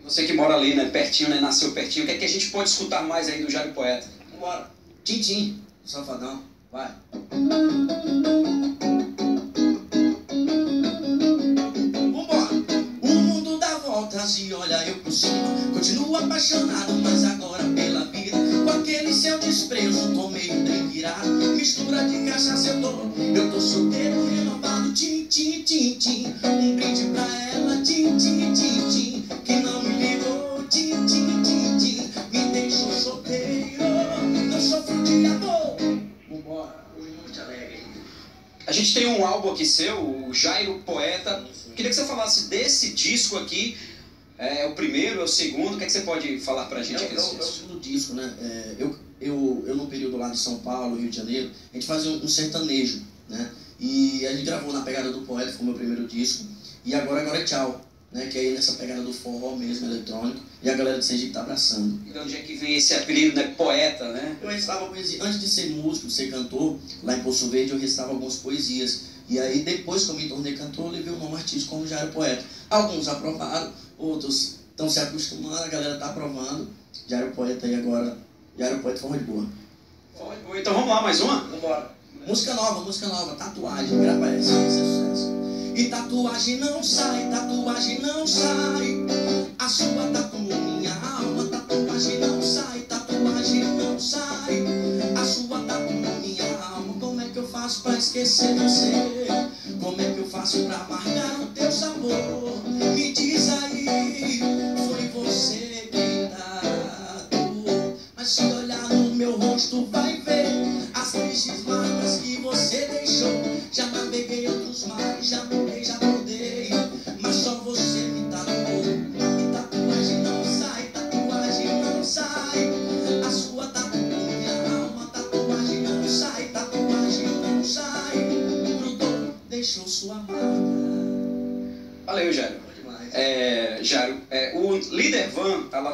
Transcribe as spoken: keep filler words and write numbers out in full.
Você que mora ali, né, pertinho, né, nasceu pertinho, o que é que a gente pode escutar mais aí do Jairo Poeta? Vambora. Tim-tim, Safadão, vai. Vambora. O mundo dá voltas e olha eu por cima. Continuo apaixonado, mas agora pela vida. Com aquele seu desprezo, tomei um trem virado. Mistura de cachaça eu tô, eu tô solteiro, renovado. Tim-tim, tim-tim, um brinde pra ela. Tim-tim, tim-tim, que não me ligou. Tim-tim, tim-tim, me deixou solteiro. Não sofro de amor. Vambora, muito alegre. A gente tem um álbum aqui seu, o Jairo Poeta. Queria que você falasse desse disco aqui. É o primeiro, é o segundo. O que é que você pode falar pra gente É, aqui é, desse é o disco? segundo disco, né? É, eu, eu, eu, no período lá de São Paulo, Rio de Janeiro, a gente fazia um, um sertanejo, né? E a gente gravou na pegada do Poeta, foi o meu primeiro disco. E agora, agora é Tchau, né? Que é aí nessa pegada do forró mesmo, eletrônico. E a galera de Sergipe tá abraçando. E de onde é que vem esse apelido, né? Poeta, né? Eu recitava poesia. Antes de ser músico, de ser cantor, lá em Poço Verde eu recitava algumas poesias. E aí, depois que eu me tornei cantor, eu levei o nome artístico como Jairo Poeta. Alguns aprovaram, outros estão se acostumando, a galera tá aprovando. Jairo Poeta aí agora. Jairo Poeta forró de boa. Então vamos lá, mais uma? Vambora. Música nova, música nova, tatuagem, grava essa, esse é sucesso. E tatuagem não sai, tatuagem não sai. A sua tatuou minha alma, tatuagem não sai, tatuagem não sai. A sua tatuou minha alma, como é que eu faço pra esquecer você? Como é que eu faço pra amargar o teu sabor? Me diz aí, foi você que tatuou. Mas se olhar no meu rosto vai ver as tristes marcas que você deixou. Já naveguei outros mares, já mudei, já mudei, mas só você me tatuou. E tatuagem não sai, tatuagem não sai. A sua tatuou minha alma, tatuagem não sai, tatuagem não sai. Grudou, deixou sua marca. Valeu, Jairo. É, Jairo, é, o Líder Van tá lá